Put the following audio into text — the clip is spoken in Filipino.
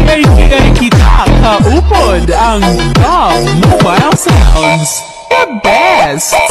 Kaibigan kita kaupod ang Bob Mobile Sounds, the best!